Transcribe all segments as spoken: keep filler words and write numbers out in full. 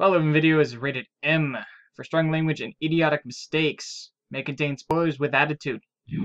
Following video is rated M for strong language and idiotic mistakes. May contain spoilers with attitude.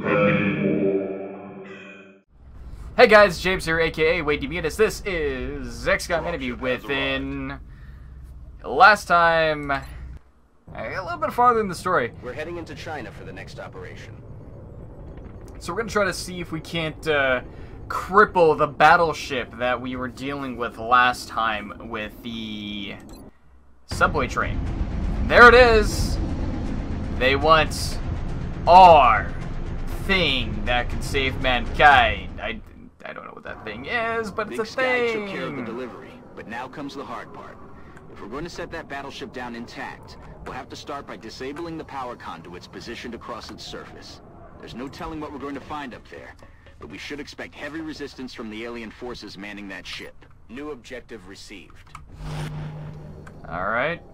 Hey guys, James here, aka McGinnis. This is X COM Enemy Within. Last time, I got a little bit farther in the story. We're heading into China for the next operation. So we're gonna try to see if we can't uh, cripple the battleship that we were dealing with last time with the subway train. There it is. They want our thing that can save mankind. I, I don't know what that thing is, but it's a thing. Big Sky took care of the delivery, but now comes the hard part. If we're going to set that battleship down intact, we'll have to start by disabling the power conduits positioned across its surface. There's no telling what we're going to find up there, but we should expect heavy resistance from the alien forces manning that ship. New objective received. Alright.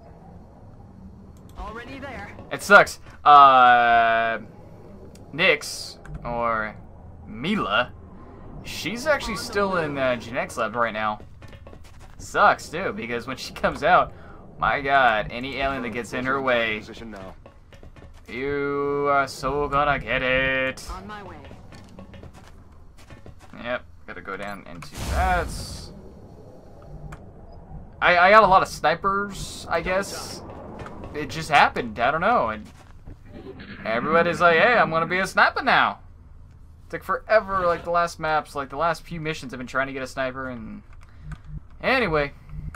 Already there. It sucks. Uh, Nyx, or Mila, she's actually still in the genetics lab right now. Sucks, too, because when she comes out, my god, any alien that gets in her way, you are so gonna get it. On my way. Yep, gotta go down into that. I, I got a lot of snipers, I guess. It just happened, I don't know. And everybody's like, hey, I'm gonna be a sniper now. It took forever, like the last maps, like the last few missions I've been trying to get a sniper, and anyway.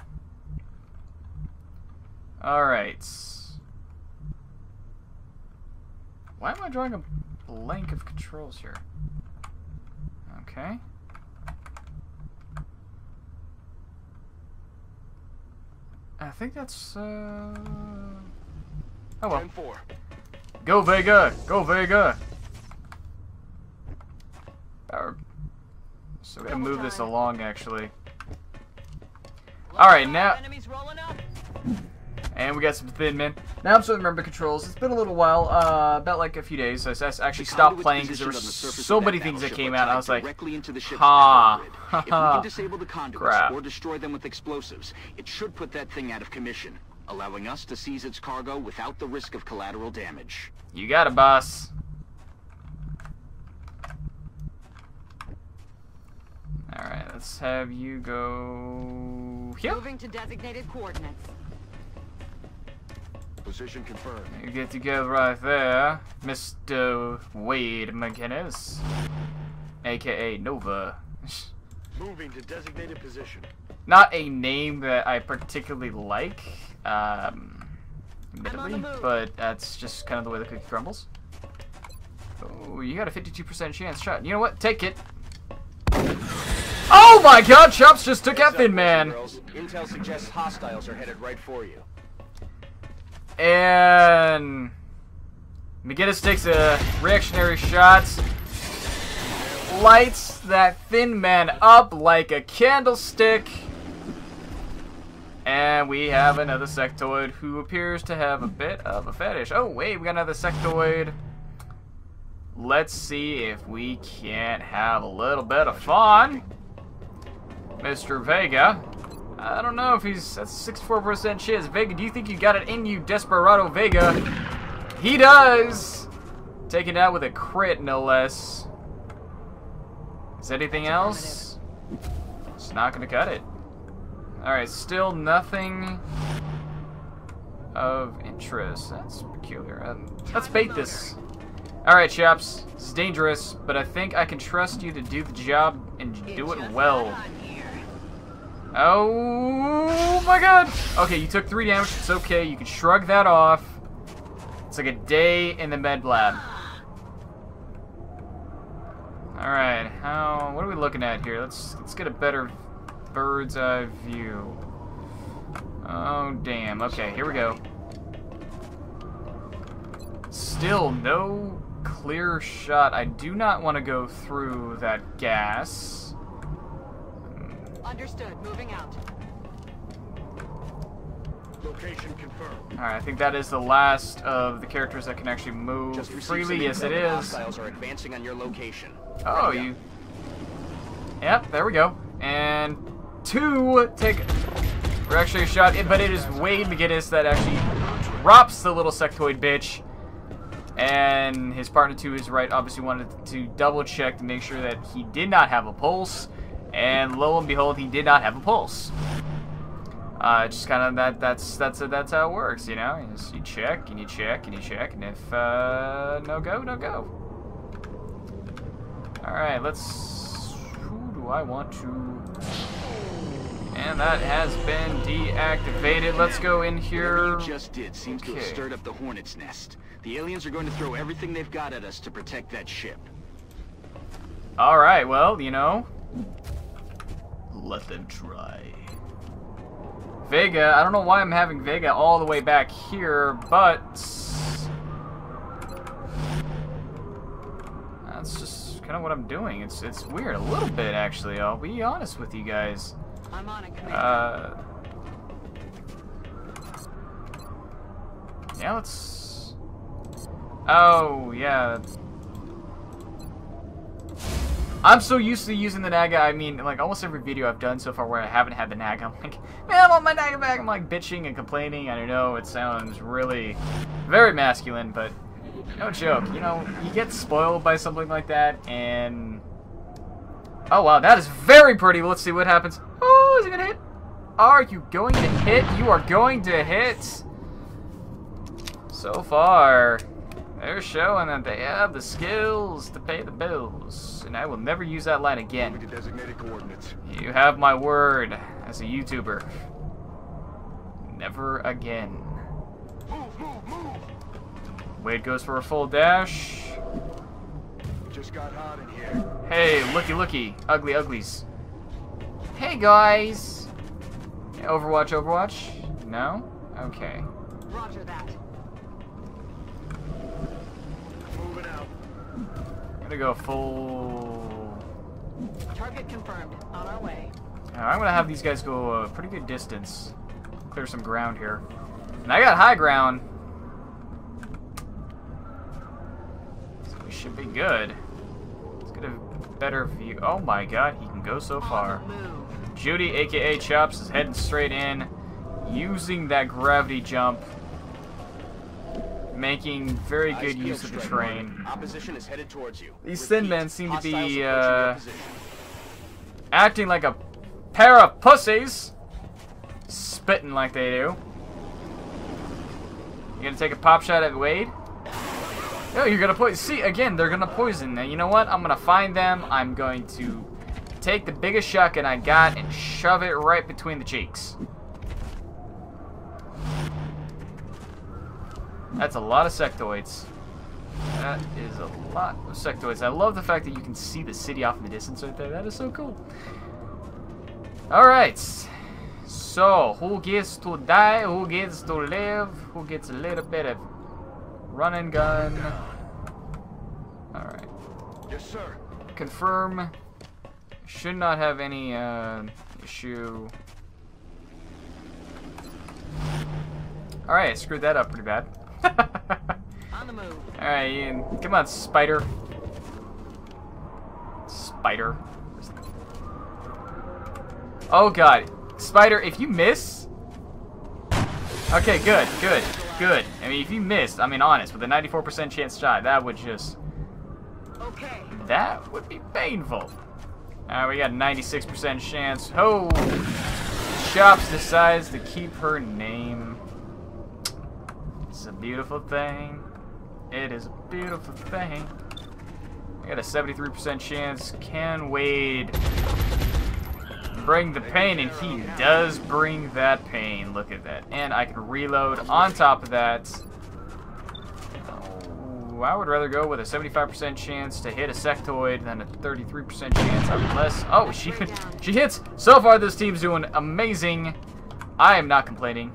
Alright. Why am I drawing a blank of controls here? Okay. I think that's, uh... oh well. Go Vega! Go Vega! Our... So we're gonna move this along, actually. Alright, now... And we got some thin men. Now I'm starting to remember controls. It's been a little while, uh, about like a few days. So I actually stopped playing because there were so many things that came out. I was like, ha, ha, if we can disable the conduits crap. or destroy them with explosives, it should put that thing out of commission, allowing us to seize its cargo without the risk of collateral damage. You got it, boss. All right, let's have you go here. Moving to designated coordinates. Position confirmed. You get together right there, Mister Wade McGinnis, aka Nova. Moving to designated position. Not a name that I particularly like, um, admittedly, but that's just kind of the way the cookie crumbles. Oh, you got a fifty-two percent chance shot. You know what? Take it. Oh my God! Chops just took out Thin Man. Intel suggests hostiles are headed right for you. And McGinnis takes a reactionary shot, lights that Thin Man up like a candlestick, and we have another sectoid who appears to have a bit of a fetish. Oh wait, we got another sectoid. Let's see if we can't have a little bit of fun. Mister Vega. I don't know if he's... That's a sixty-four percent chance. Vega, do you think you got it in you, Desperado Vega? He does! Taken out with a crit, no less. Is anything else? It's not going to cut it. Alright, still nothing of interest. That's peculiar. Um, let's bait this. Alright, chaps. This is dangerous, but I think I can trust you to do the job and do it well. Oh my god! Okay, you took three damage. It's okay. You can shrug that off. It's like a day in the med lab. Alright, how... What are we looking at here? Let's, let's get a better bird's eye view. Oh, damn. Okay, here we go. Still no clear shot. I do not want to go through that gas. Understood. Moving out. Location confirmed. Alright, I think that is the last of the characters that can actually move freely. Yes, it is. Hostiles are advancing on your location. Oh, you... Yep, there we go. And two take... We're actually shot, but it is Wade McGinnis that actually drops the little sectoid bitch. And his partner to his right obviously wanted to double check to make sure that he did not have a pulse. And lo and behold, he did not have a pulse. Uh, just kind of that. That's that's that's how it works, you know. You, just, you check and you check and you check, and if uh, no go, no go. All right, let's. Who do I want to? And that has been deactivated. Let's go in here. What you just did seems okay. to have stirred up the hornet's nest. The aliens are going to throw everything they've got at us to protect that ship. All right, well, you know, let them try. Vega, I don't know why I'm having Vega all the way back here, but that's just kind of what I'm doing. It's it's weird, a little bit actually. I'll be honest with you guys. I'm on it, Commander. Uh, yeah, let's. Oh yeah. I'm so used to using the Naga. I mean, like almost every video I've done so far where I haven't had the Naga, I'm like, man, I want my Naga back. I'm like bitching and complaining. I don't know, it sounds really very masculine, but no joke. You know, you get spoiled by something like that, and oh wow, that is very pretty. Let's see what happens. Oh, is it gonna hit? Are you going to hit? You are going to hit. So far, they're showing that they have the skills to pay the bills, and I will never use that line again. Designated coordinates. You have my word as a YouTuber. Never again. Move, move, move. Wade goes for a full dash. Just got hot in here. Hey, looky, looky, ugly uglies. Hey guys. Yeah, Overwatch, Overwatch. No? Okay. Roger that. Moving out. I'm gonna go full. Target confirmed. On our way. Uh, I'm gonna have these guys go a pretty good distance, clear some ground here, and I got high ground, so we should be good. Let's get a better view. Oh my God, he can go so far. On the move. Judy, aka Chops, is heading straight in, using that gravity jump, making very good use of the train. Opposition is headed towards you. These Repeat, thin men seem to hostiles be approaching your uh, position. acting like a pair of pussies, spitting like they do. You gonna take a pop shot at Wade? No, you're gonna poison. See, again, they're gonna poison. Now, you know what? I'm gonna find them. I'm going to take the biggest shotgun I got and shove it right between the cheeks. That's a lot of sectoids. That is a lot of sectoids. I love the fact that you can see the city off in the distance right there. That is so cool. Alright. So, who gets to die? Who gets to live? Who gets a little bit of run and gun? Alright. Yes, sir. Confirm. Should not have any uh, issue. Alright, I screwed that up pretty bad. On the move. Alright, Ian. Come on, spider. Spider. Oh god. Spider, if you miss... Okay, good, good, good. I mean, if you missed, I mean, honest, with a ninety-four percent chance shot, that would just... Okay. That would be painful. Alright, we got a ninety-six percent chance. Oh! Chops decides to keep her name. It's a beautiful thing. It is a beautiful thing. I got a seventy-three percent chance. Can Wade bring the pain? And he does bring that pain. Look at that. And I can reload on top of that. Oh, I would rather go with a seventy-five percent chance to hit a sectoid than a thirty-three percent chance unless... Oh, she, she hits. So far, this team's doing amazing. I am not complaining.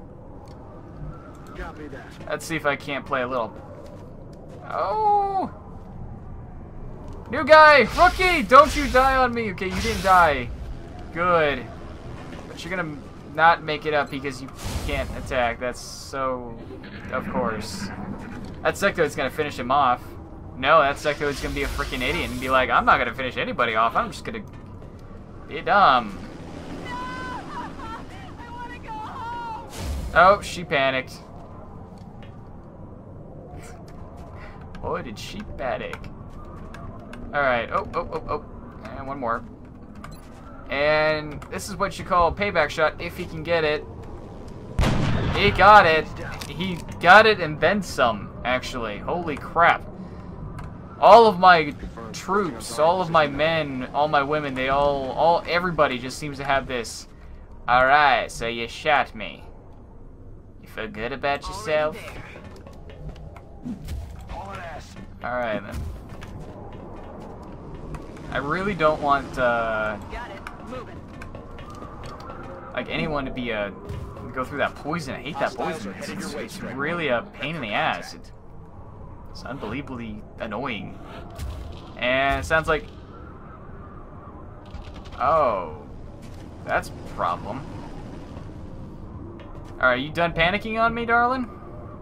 Copy that. Let's see if I can't play a little... Oh! New guy! Rookie! Don't you die on me! Okay, you didn't die. Good. But you're gonna not make it up because you can't attack. That's so... Of course. That sectoid's gonna finish him off. No, that sectoid's gonna be a freaking idiot and be like, I'm not gonna finish anybody off. I'm just gonna be dumb. I want Oh, she panicked. Boy, did she panic. Alright, oh, oh, oh, oh. And one more. And this is what you call a payback shot if he can get it. He got it. He got it and then some, actually. Holy crap. All of my troops, all of my men, all my women, they all, all, everybody just seems to have this. Alright, so you shot me. You feel good about yourself? Alright then. I really don't want, uh... Got it. Moving. like, anyone to be, uh... go through that poison. I hate that poison. It's, it's, it's really a pain in the ass. It, it's unbelievably annoying. And it sounds like... Oh. That's a problem. Alright, you done panicking on me, darling?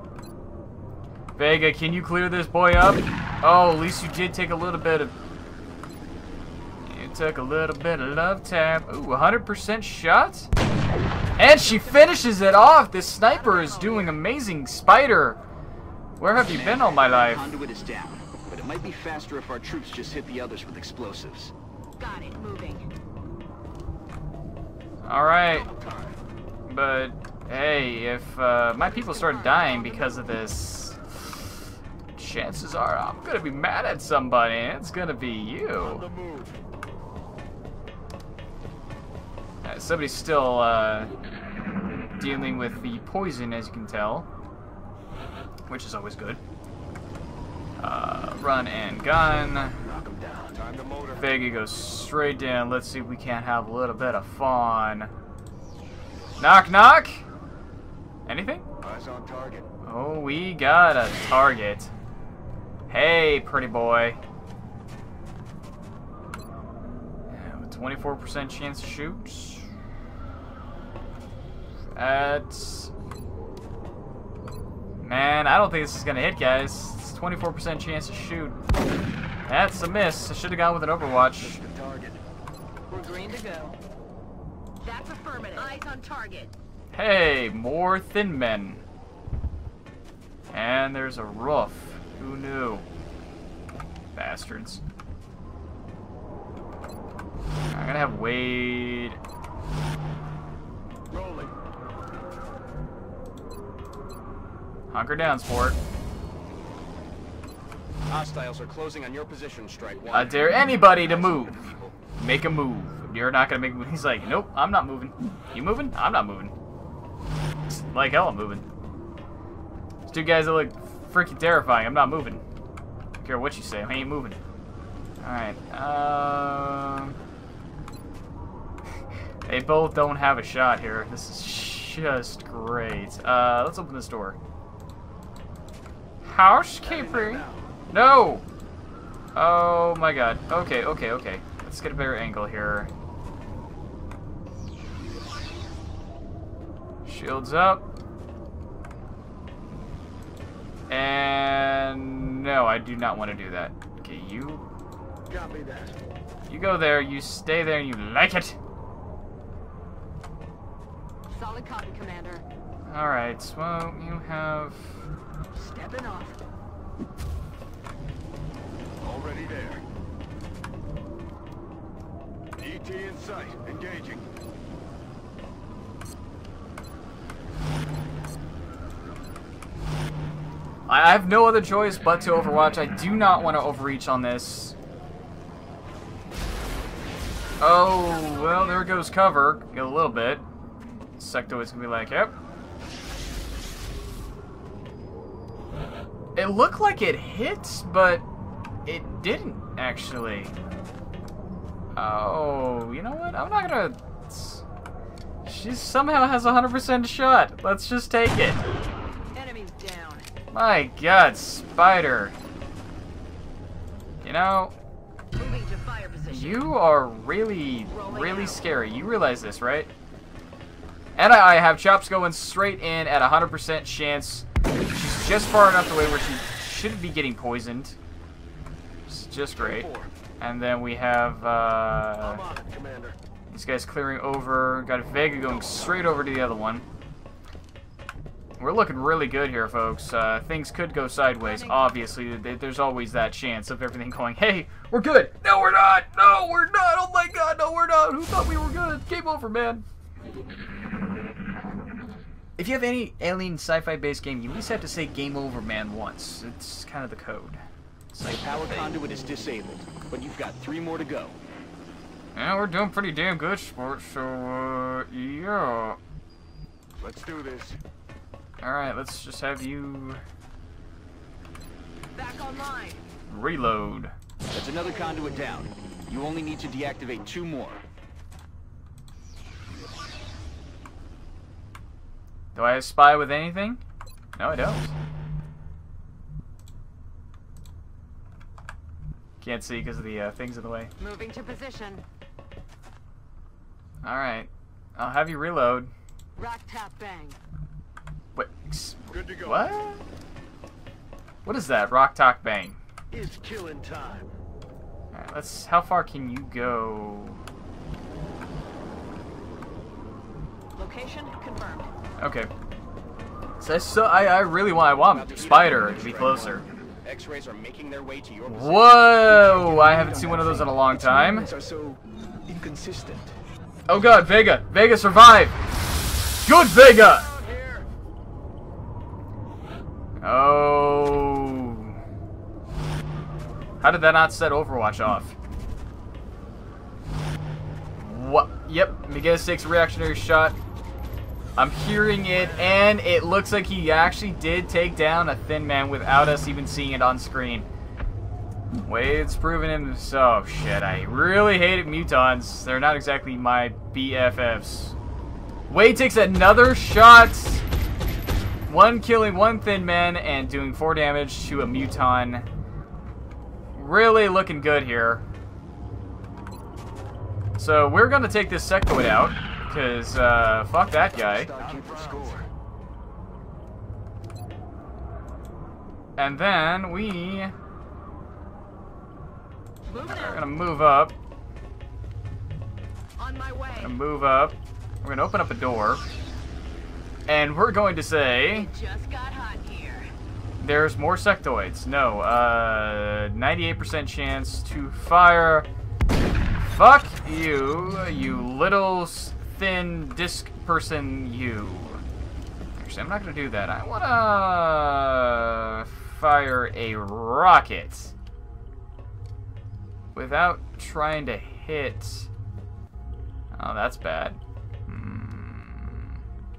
Vega, can you clear this boy up? Oh, at least you did take a little bit of... You took a little bit of love tap. Ooh, one hundred percent shot? And she finishes it off! This sniper is doing amazing. Spider! Where have you been all my life? The conduit is down, but it might be faster if our troops just hit the others with explosives. Got it. Moving. Alright. But, hey, if uh, my people start dying because of this, chances are I'm gonna be mad at somebody, and it's gonna be you. Uh, somebody's still uh, dealing with the poison, as you can tell, which is always good. Uh, run and gun. Vega goes straight down. Let's see if we can't have a little bit of fun. Knock, knock. Anything? Eyes on target. Oh, we got a target. Hey, pretty boy. twenty-four percent chance to shoot. That's... Man, I don't think this is gonna hit, guys. It's twenty-four percent chance to shoot. That's a miss. I should have gone with an Overwatch. We're green to go. That's affirmative. Eyes on target. Hey, more thin men. And there's a roof. Who knew? Bastards. I'm gonna have Wade. Rolling. Hunker down, sport. Hostiles are closing on your position, Strike One. I dare anybody to move. Make a move. You're not gonna make a move. He's like, nope, I'm not moving. You moving? I'm not moving. Like hell, I'm moving. There's two guys that look freaking terrifying. I'm not moving. I don't care what you say. I ain't moving. Alright. Um... They both don't have a shot here. This is just great. Uh, let's open this door. Housekeeping? No! Oh my god. Okay, okay, okay. Let's get a better angle here. Shields up. And no, I do not want to do that. Okay, you Copy that. you go there, you stay there, and you like it. Solid copy, Commander. Alright, well, you have... Stepping off. Already there. E T in sight. Engaging. I have no other choice but to Overwatch. I do not want to overreach on this. Oh, well, there goes cover. A little bit. Sectoid's gonna be like, yep. It looked like it hit, but it didn't, actually. Oh, you know what? I'm not gonna... She somehow has a one hundred percent shot. Let's just take it. Enemies down. My god, Spider. You know, Moving to fire position. you are really, really scary. You realize this, right? And I, I have Chops going straight in at a one hundred percent chance. She's just far enough away where she shouldn't be getting poisoned. It's just great. And then we have uh, I'm on it, Commander. these guys clearing over. Got Vega going straight over to the other one. We're looking really good here, folks. Uh, things could go sideways. Obviously, there's always that chance of everything going, hey, we're good. No, we're not. No, we're not. Oh, my God. No, we're not. Who thought we were good? Game over, man. If you have any alien sci-fi based game, you at least have to say game over, man, once. It's kind of the code. The power conduit is disabled, but you've got three more to go. Yeah, we're doing pretty damn good, sport, so, uh, yeah. Let's do this. Alright, let's just have you Back online. reload. That's another conduit down. You only need to deactivate two more. Do I spy with anything? No, I don't. Can't see because of the uh, things in the way. Moving to position. Alright. I'll have you reload. Rock tap bang. Wait. Good to go. What? What is that? Rock talk bang. It's killing time. Alright, let's. How far can you go? Location confirmed. Okay. So I, so I, I really want. I want Spider to be closer. X-rays are making their way to your position. Whoa! I haven't seen one of those in a long time. Are so inconsistent. Oh God, Vega! Vega survived! Good Vega! Oh. How did that not set Overwatch off? What? Yep, McGinnis takes a reactionary shot. I'm hearing it, and it looks like he actually did take down a thin man without us even seeing it on screen. Wade's proven him so. Oh, shit, I really hated mutons. They're not exactly my B F Fs. Wade takes another shot. One killing one thin man and doing four damage to a muton. Really looking good here. So we're gonna take this sectoid out, because uh, fuck that guy. And then we are gonna move up. On my way. Gonna move up. We're gonna open up a door, and we're going to say It just got hot here. there's more sectoids. No, uh, ninety-eight percent chance to fire. Fuck you, you little thin disc person, you. Actually, I'm not gonna do that. I wanna fire a rocket without trying to hit. Oh, that's bad. Hmm.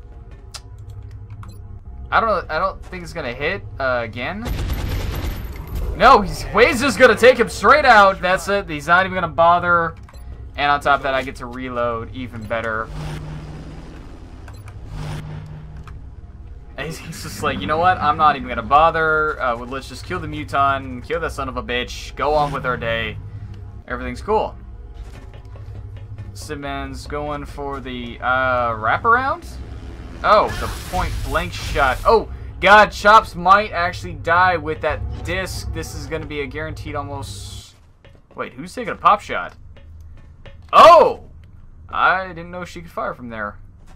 I don't know. I don't think it's gonna hit uh, again. No, he's Wade's just gonna take him straight out. That's it. He's not even gonna bother. And on top of that, I get to reload even better. And he's, he's just like, you know what? I'm not even gonna bother. Uh, well, let's just kill the muton, kill that son of a bitch, go on with our day. Everything's cool. Simmons going for the uh, wraparound. Oh, the point blank shot. Oh, God, Chops might actually die with that disc. This is gonna be a guaranteed almost. Wait, who's taking a pop shot? Oh! I didn't know she could fire from there.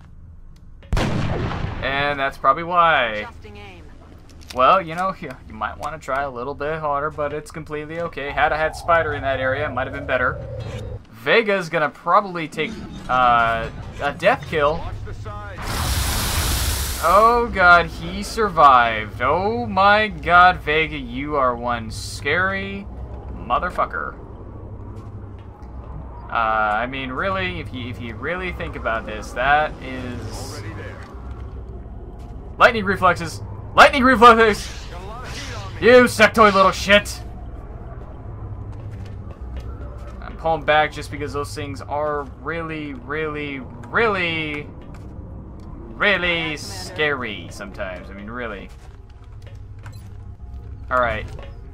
And that's probably why. Adjusting aim. Well, you know, you, you might want to try a little bit harder, but it's completely okay. Had I had Spider in that area, it might have been better. Vega's gonna probably take uh, a death kill. Watch the side. Oh God, he survived. Oh my God, Vega, you are one scary motherfucker. Uh, I mean, really, if you if you really think about this, that is Already there. lightning reflexes. Lightning reflexes. Got a lot of heat on me. You sectoid little shit. I'm pulling back just because those things are really, really, really, really scary sometimes. I mean, really. All right.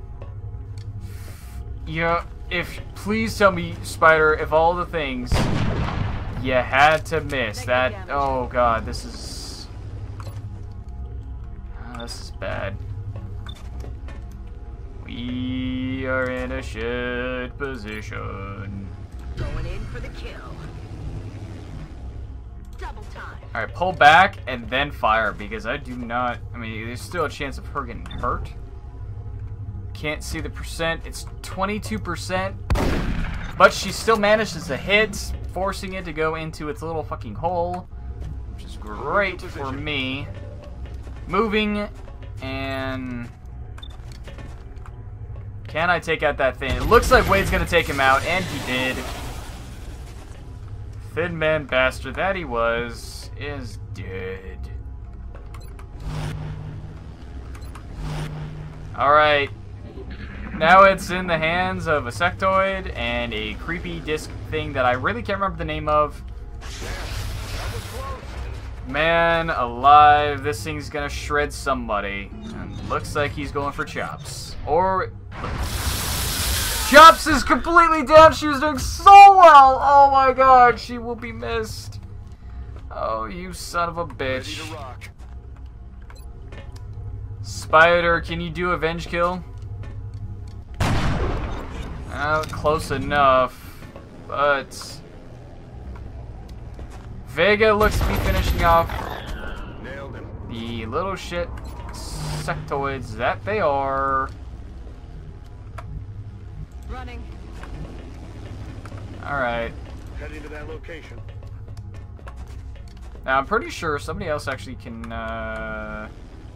Yeah. If please tell me, Spider, if all the things you had to miss that. Oh God, this is oh, this is bad. We are in a shit position. Going in for the kill. Double time. Alright, pull back and then fire, because I do not... I mean, there's still a chance of her getting hurt. Can't see the percent. It's twenty-two percent. But she still manages to hit, forcing it to go into its little fucking hole. Which is great for me. Moving, and... Can I take out that thing? It looks like Wade's gonna take him out, and he did. Thin man bastard that he was, is dead. Alright. Now it's in the hands of a sectoid and a creepy disc thing that I really can't remember the name of. Man alive, this thing's gonna shred somebody. And looks like he's going for Chops. Or... Chops is completely down. She was doing so well. Oh my god, she will be missed. Oh, you son of a bitch. Spider, can you do a venge kill? Uh, close enough, but Vega looks to be finishing off the little shit sectoids that they are. Running. Alright. Heading to that location. Now I'm pretty sure somebody else actually can uh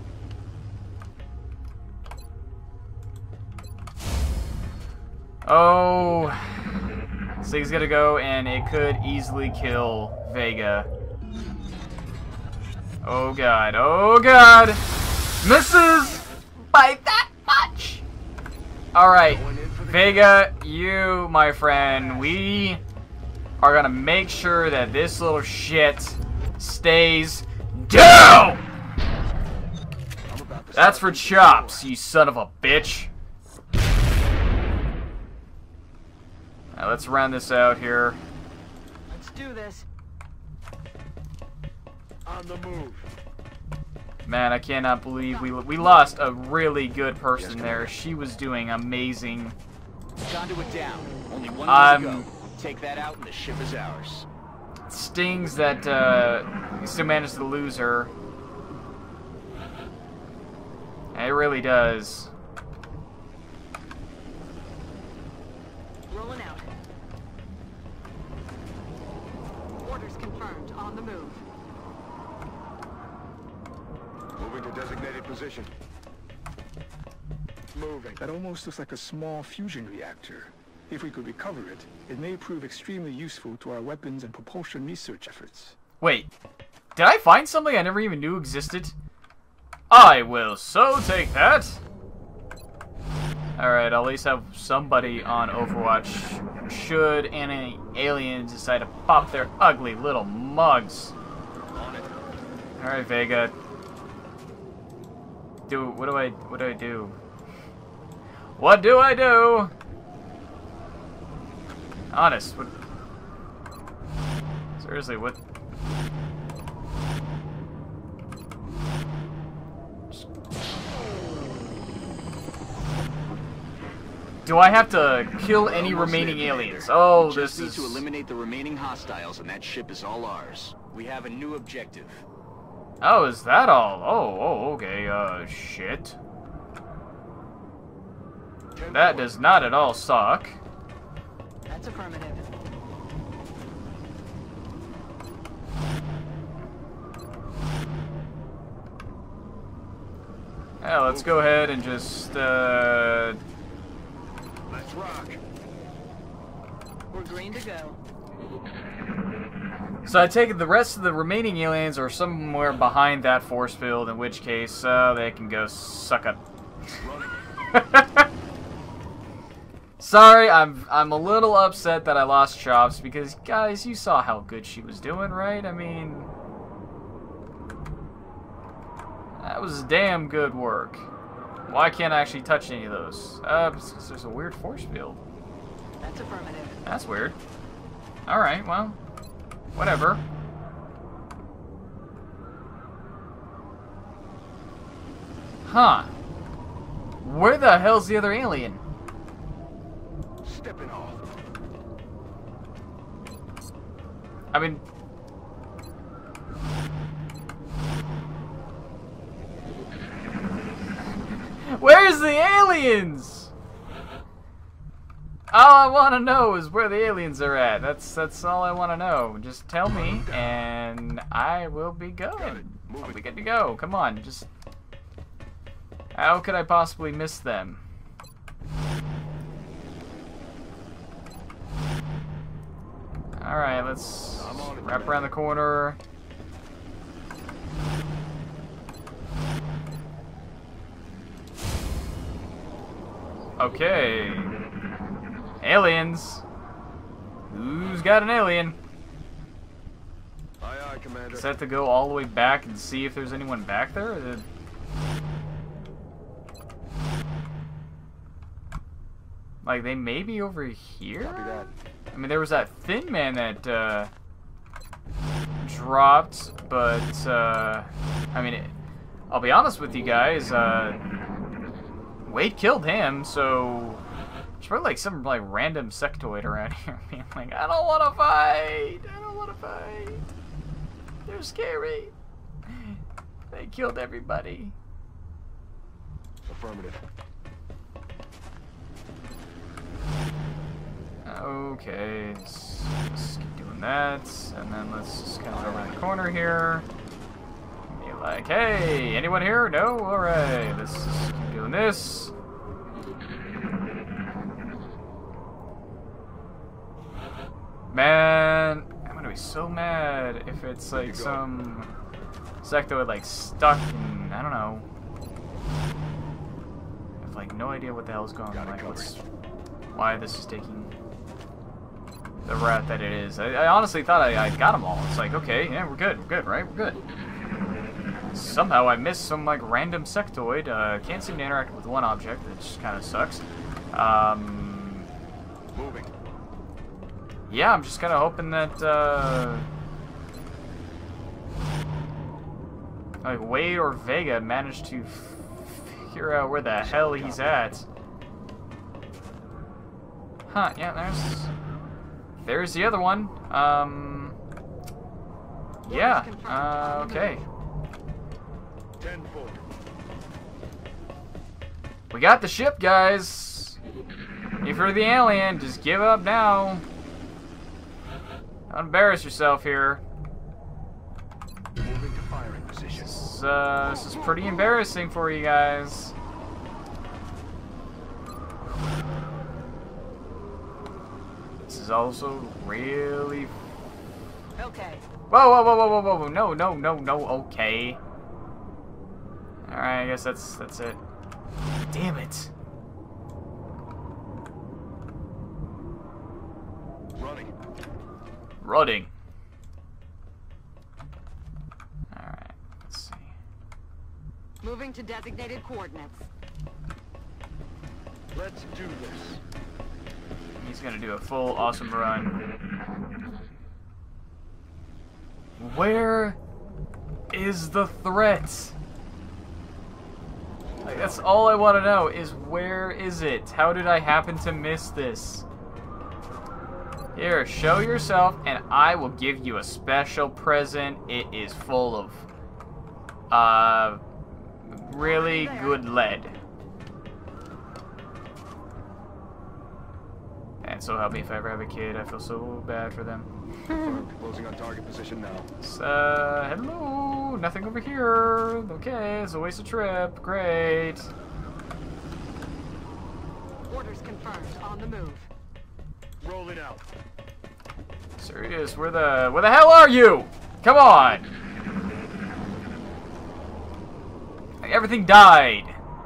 Oh, so he's gonna go, and it could easily kill Vega. Oh god, oh god! Misses by that much! Alright, Vega, you, my friend, we are gonna make sure that this little shit stays down! That's for Chops, you son of a bitch. Now let's round this out here. Let's do this. On the move. Man, I cannot believe we we lost a really good person there. She was doing amazing. Conduit down. Only one Um, more to go. Take that out and the ship is ours. Stings that uh, we still managed to lose her. It really does. Rolling out. Orders confirmed. On the move. Moving to designated position. Moving. That almost looks like a small fusion reactor. If we could recover it, it may prove extremely useful to our weapons and propulsion research efforts. Wait, did I find something I never even knew existed? I will so take that. Alright, I'll at least have somebody on Overwatch should any aliens decide to pop their ugly little mugs. Alright, Vega. Do what do I what do I do? What do I do? Honest, what seriously, what do I have to kill any remaining aliens? Oh, We this just need is... to eliminate the remaining hostiles, and that ship is all ours. We have a new objective. Oh, is that all? Oh, oh, okay, uh, shit. That does not at all suck. That's affirmative. Yeah, let's go ahead and just, uh... Let's rock. We're green to go. So I take it the rest of the remaining aliens are somewhere behind that force field, in which case, uh, they can go suck up. Sorry, I'm I'm a little upset that I lost Chops, because, guys, you saw how good she was doing, right? I mean... That was damn good work. Why can't I actually touch any of those? Uh, because there's a weird force field. That's affirmative. That's weird. Alright, well, whatever. Huh. Where the hell's the other alien? Stepping off. I mean... Where's the aliens? All I want to know is where the aliens are at. That's that's all I want to know. Just tell me, and I will be going. I'll be good to go. Come on, just... How could I possibly miss them? Alright, let's wrap around the corner. Okay. Aliens. Who's got an alien? Aye, aye, Commander. Is that to go all the way back and see if there's anyone back there? Or did... Like, they may be over here? Copy that. I mean, there was that thin man that uh, dropped, but uh, I mean, it, I'll be honest with you guys. Uh, Wade killed him, so there's probably like some like random sectoid around here being like, I don't want to fight. I don't want to fight. They're scary. They killed everybody. Affirmative. Okay, let's, let's keep doing that, and then let's just kind of go around the corner here. Be like, hey, anyone here? No? Alright, let's just keep doing this. Man, I'm gonna be so mad if it's like some sectoid like stuck in, I don't know. I have like no idea what the hell's going on. Like, what's, why this is taking the route that it is. I, I honestly thought I, I got them all. It's like, okay, yeah, we're good, we're good, right? We're good. Somehow I missed some like random sectoid. Uh, can't seem to interact with one object, which kind of sucks. Um, Moving. Yeah, I'm just kind of hoping that uh, like Wade or Vega managed to figure out where the hell he's at. Huh? Yeah, there's. There's the other one. Um, yeah, uh, okay. ten four. We got the ship, guys. If you're the alien, just give up now. Don't embarrass yourself here. Moving to firing position. This is, uh, this is pretty embarrassing for you guys. This is also really... Okay. Whoa, whoa, whoa, whoa, whoa, whoa, no, no, no, no, okay. Alright, I guess that's, that's it. Damn it. Running. Running. Alright, let's see. Moving to designated coordinates. Let's do this. He's gonna do a full awesome run. Where is the threat? Like, that's all I want to know is where is it? How did I happen to miss this? Here, show yourself and I will give you a special present. It is full of uh really good lead. And so help me if I ever have a kid, I feel so bad for them. Confirmed. Closing on target position now. Uh, hello, nothing over here. Okay, it's a waste of trip. Great. Orders confirmed. On the move. Rolling out. Serious, where the where the hell are you? Come on. Like, everything died.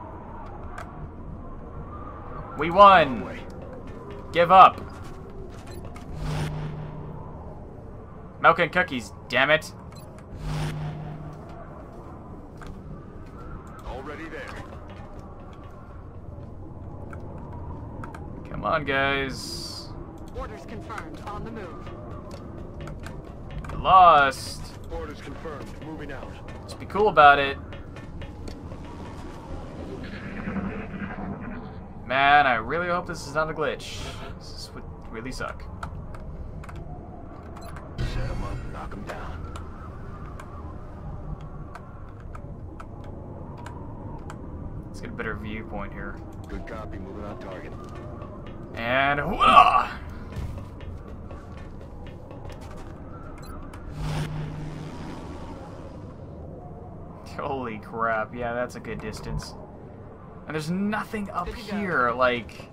We won. Give up. Milk and cookies, damn it. Already there. Come on, guys. Orders confirmed. On the move. Lost. Orders confirmed. Moving out. Let's be cool about it. Man, I really hope this is not a glitch. This would really suck. Set him up, knock him down. Let's get a better viewpoint here. Good copy, moving on target. And whoa! Holy crap, yeah, that's a good distance. And there's nothing up here, like...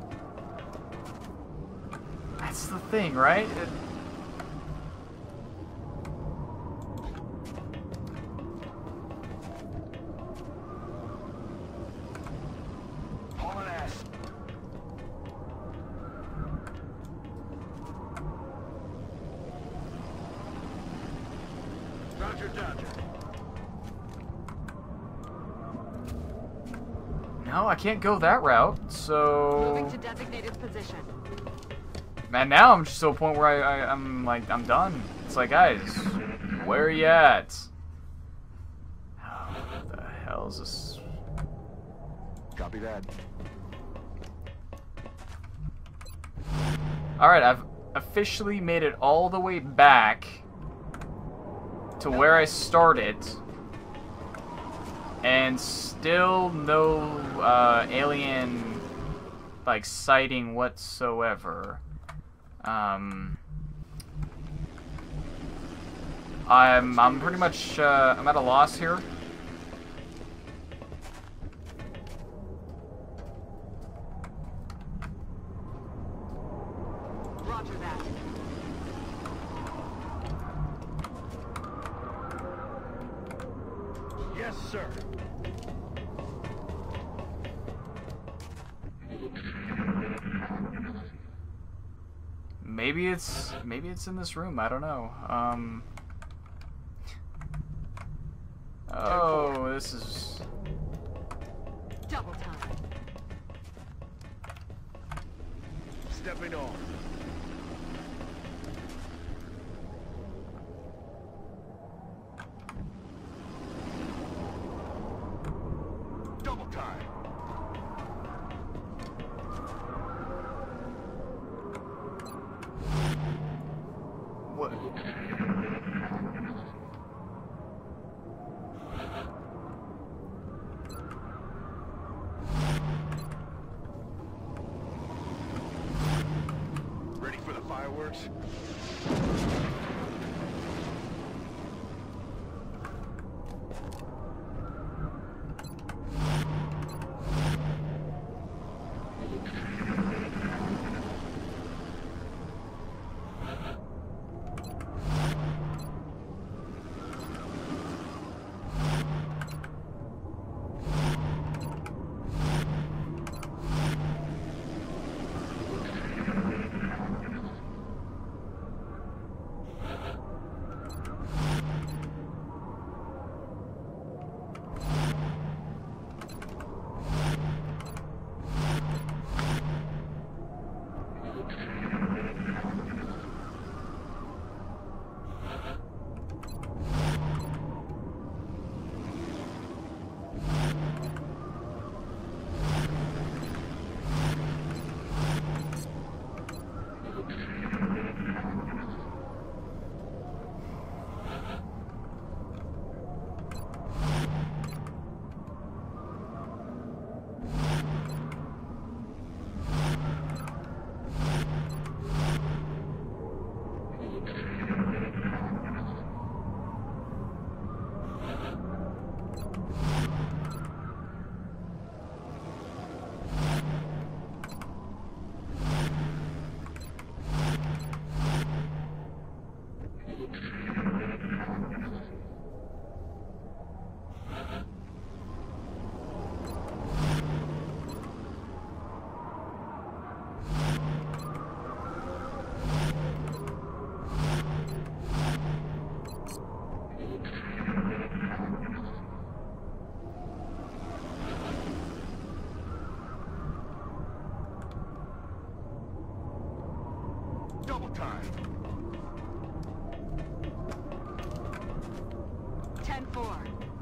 That's the thing, right? It... Hauling ass. Roger, Dodger. No, I can't go that route, so... Moving to designated position. Man, now I'm just to a point where I, I, I'm like, I'm done. It's like, guys, where are you at? Oh, what the hell is this? Copy that. Alright, I've officially made it all the way back to where I started. And still no uh, alien like sighting whatsoever. Um, I'm I'm pretty much uh, I'm at a loss here. Roger that. Yes, sir. Maybe it's maybe it's in this room. I don't know. Um. Oh, this is. Double time. Stepping on. Double time. What? Ready for the fireworks? Double time. ten four.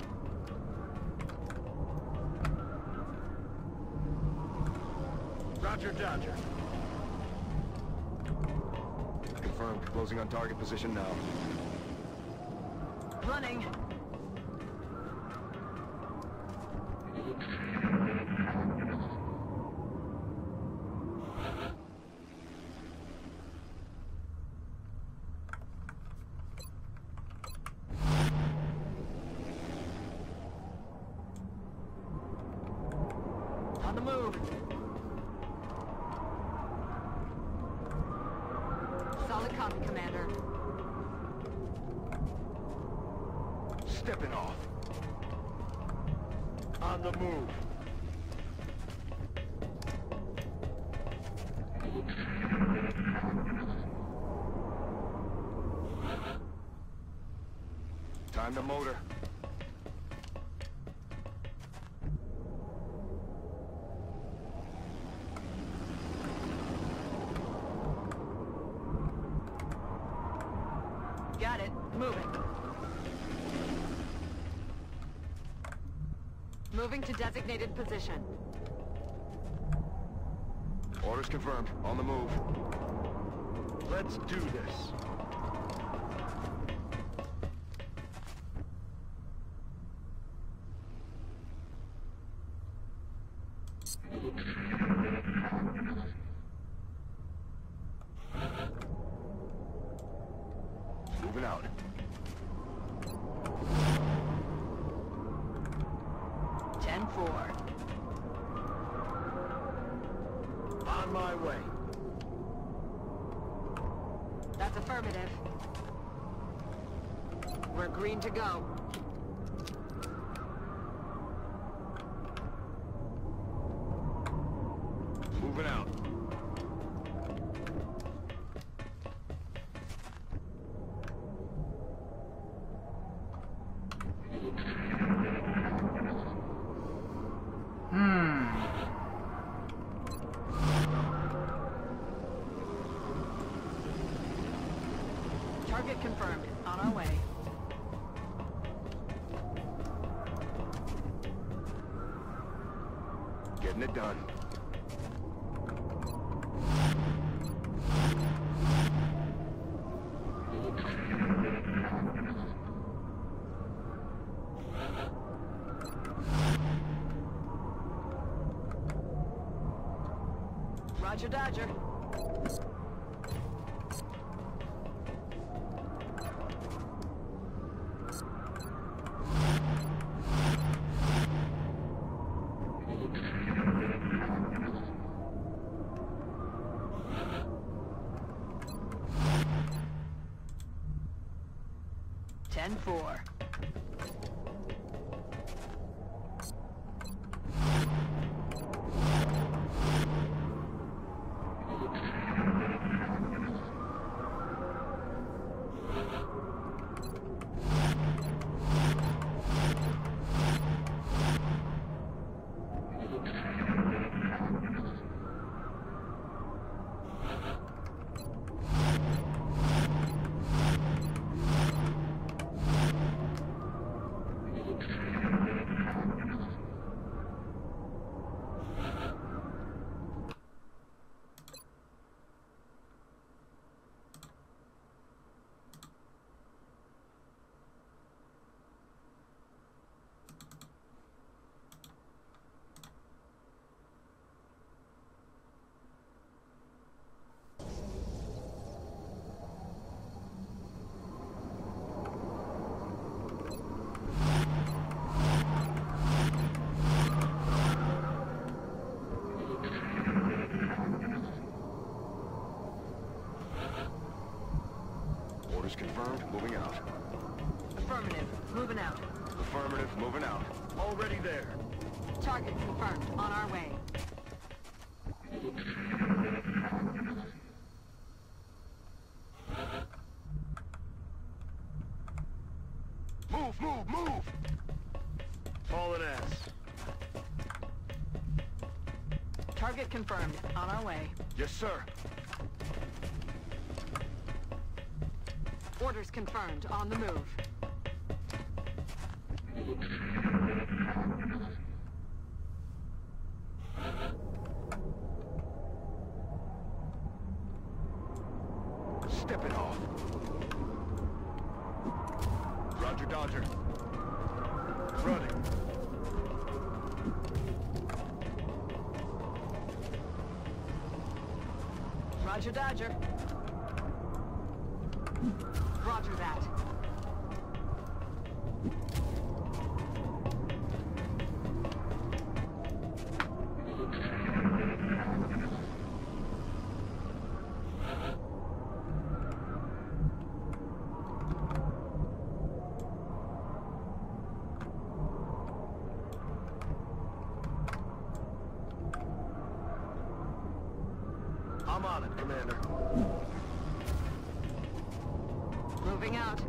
Roger, Dodger. Confirmed. Closing on target position now. Running. On the move. Solid copy, Commander. Stepping off. On the move. Time to motor. Got it. Moving. Moving to designated position. Orders confirmed. On the move. Let's do this. Moving out. ten four. On my way. That's affirmative. We're green to go. Moving out. Hmm. Target confirmed. On our way. Getting it done. Roger, Dodger. ten four. Orders confirmed. Moving out. Affirmative. Moving out. Affirmative. Moving out. Already there. Target confirmed. On our way. Move, move, move! Fallen ass. Target confirmed. On our way. Yes, sir. Orders confirmed. On the move. Stepping off. Roger, Dodger. Running. Roger, Dodger. Roger that. on it, Commander. Moving out.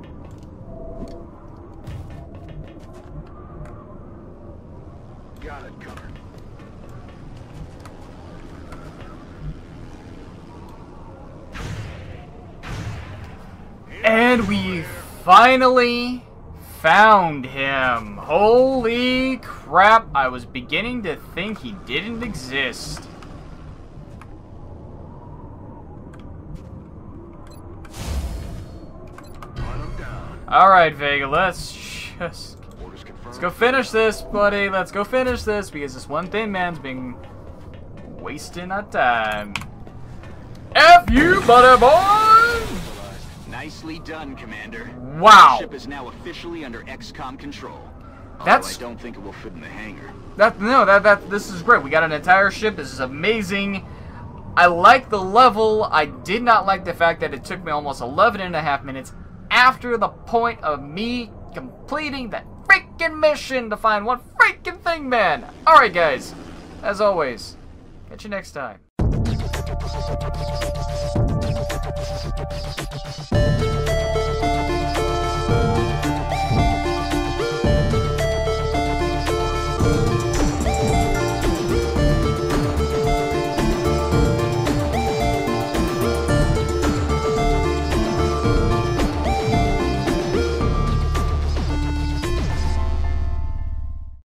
Got it covered. And we finally found him. Holy crap, I was beginning to think he didn't exist. Alright, Vega, let's just... Orders confirmed. Let's go finish this, buddy. Let's go finish this, because this one thing man's been wasting our time. F you, buddy boy! Nicely done, Commander. Wow. The ship is now officially under X COM control. That's- Although I don't think it will fit in the hangar. That no, that that this is great. We got an entire ship. This is amazing. I like the level. I did not like the fact that it took me almost eleven and a half minutes after the point of me completing that freaking mission to find one freaking thing, man. All right, guys. As always, catch you next time.